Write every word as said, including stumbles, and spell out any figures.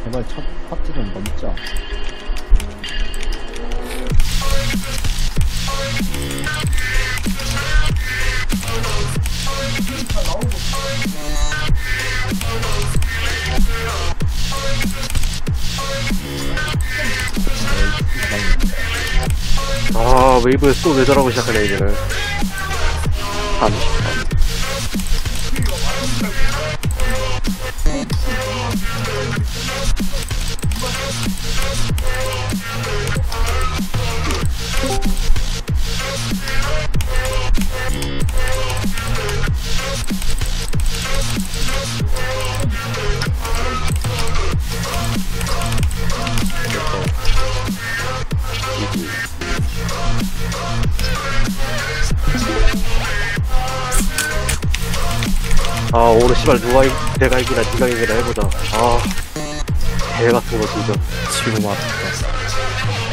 제발 첫 파트 좀 넘자. 아, 웨이브에서 또 외절하고 시작하네, 이제는. 삼십 번. 아, 오늘 씨발 누가 이, 내가 이기나 니가 이기나 해보자. 아, 개 같은 거 진짜. 지금 왔다.